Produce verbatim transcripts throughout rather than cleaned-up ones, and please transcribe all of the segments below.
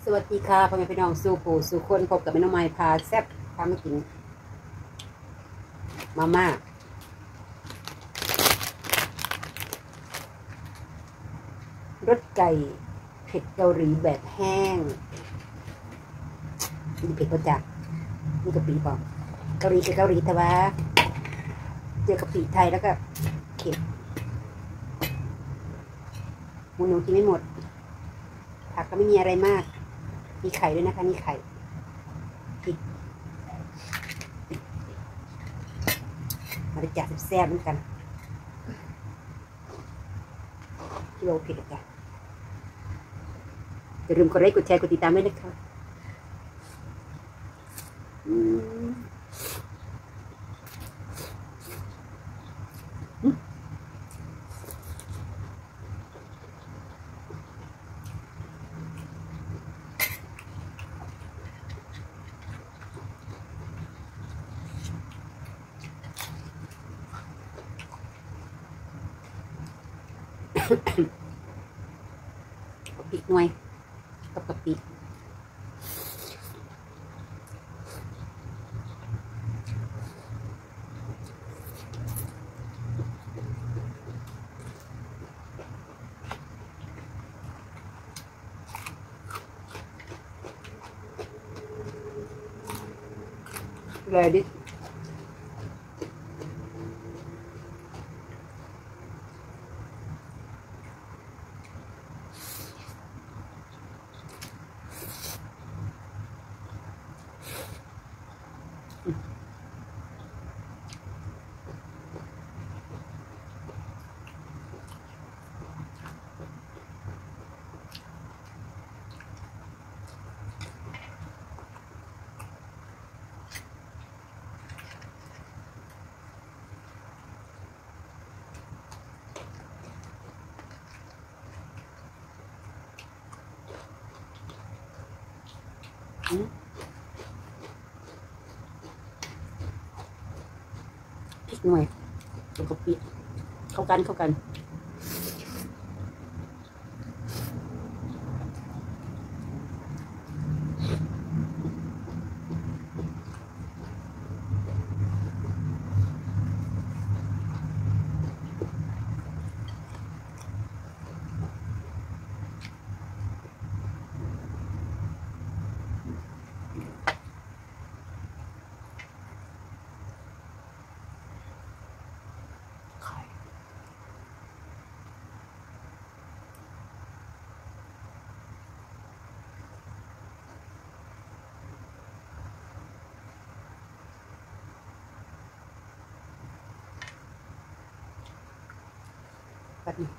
สวัสดีค่ะพ่อแม่พี่น้องสู่ผู้สู่คนพบกับแม่น้องไม้พาแซ่บพามากินมาม่ารสไก่เผ็ดเกาหลีแบบแห้งนี่เผ็ดก็จัดนี่กะปิเปล่าเกาหลีกับเกาหลีแต่ว่าเจอกะปิไทยแล้วก็เผ็ดหมูหนูกินไม่หมดผักก็ไม่มีอะไรมากมีไข่ด้วยนะคะนี่ไข่พริกมาได้จัดแซ่บๆเหมือนกันที่เราเผ็ดจ้ะอย่าลืมกดไลค์กดแชร์กดติดตามด้วยนะคะกะปิหน่วยกับกะปิเลยดิพริกหน่วยกับกะปิเข้ากันเข้ากันแบบนี้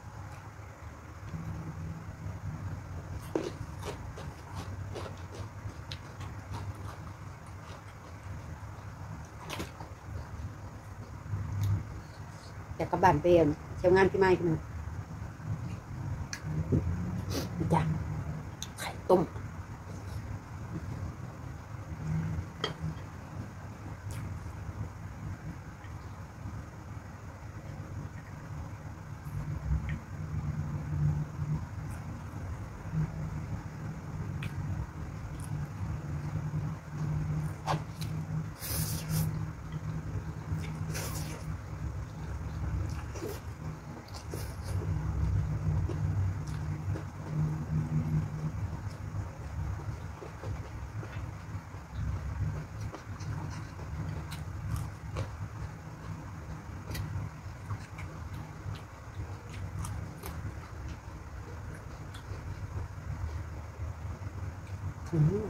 แต่กระบานเปลี่ยนเชียวงานพี่ไม้ขึ้นมาจ้ะไข่ต้มอืม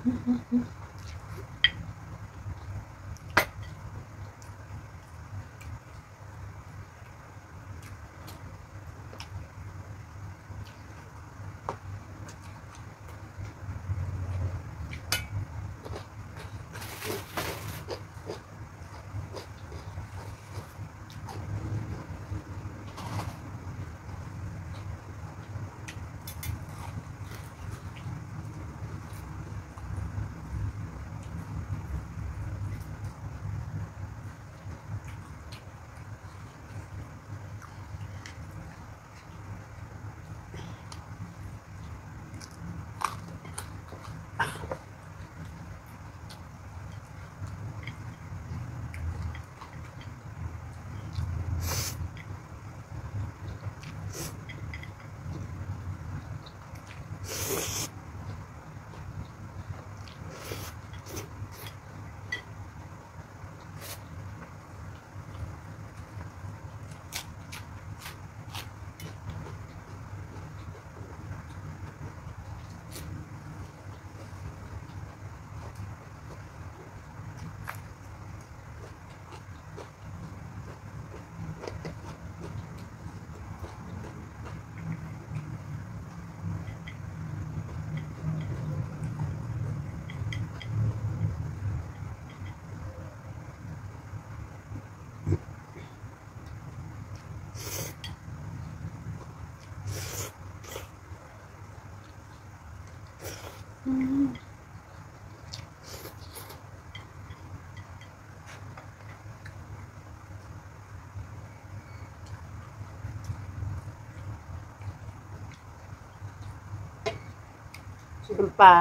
ชุดน้ำปลา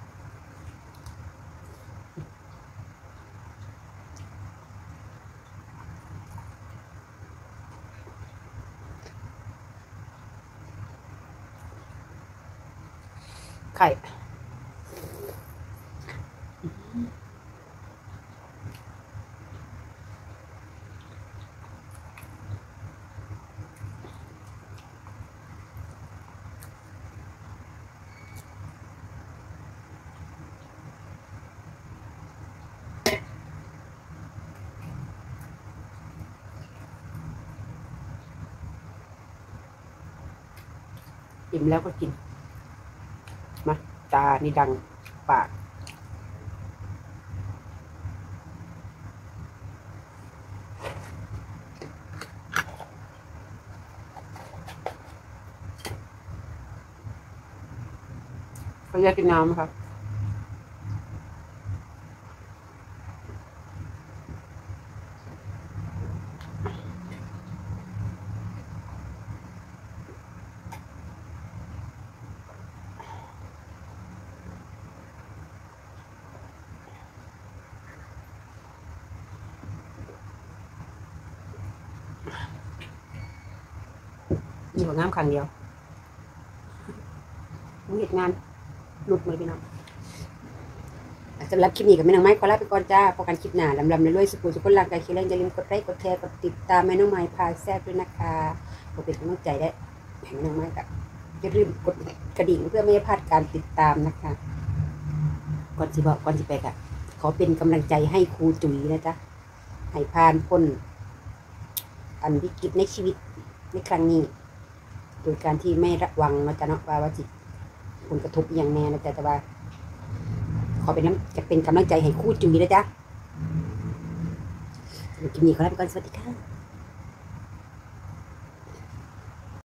ไข่อิ่มแล้วก็กินมาตานี่ดังปากเขาอยากกินน้ำครับนี่ว่างามครั้งเดียวมึงเหตุงานหลุดมือพี่น้องสำหรับคลิปนี้กับแม่น้องไม้ขอลาไปก่อนจ้าพอกันคลิปหน้าลำลำในรวยสุขุสุขคนร่างกายแข็งแรงอย่าลืมกดไลค์กดแชร์กดติดตามแม่น้องไม้พาแซ่บด้วยนะคะขอเป็นกำลังใจได้แม่น้องไม้กับอย่าลืมกดกระดิ่งเพื่อไม่ให้พลาดการติดตามนะคะก่อนสิบอกก่อนสิไปกันขอเป็นกำลังใจให้ครูจุ๋ยนะจ๊ะให้ผ่านพ้นอันวิกฤตในชีวิตในครั้งนี้โดยการที่ไม่ระวังนะจ๊ะเนาะว่าว่าจิตผลกระทบอย่างแน่นะจ๊ะแต่ว่าขอเป็นน้ำจะเป็นกำลังใจให้ครูจุ๋ยนะจ๊ะคลิปนี้ขอลาไปก่อนสวัสดีค่ะ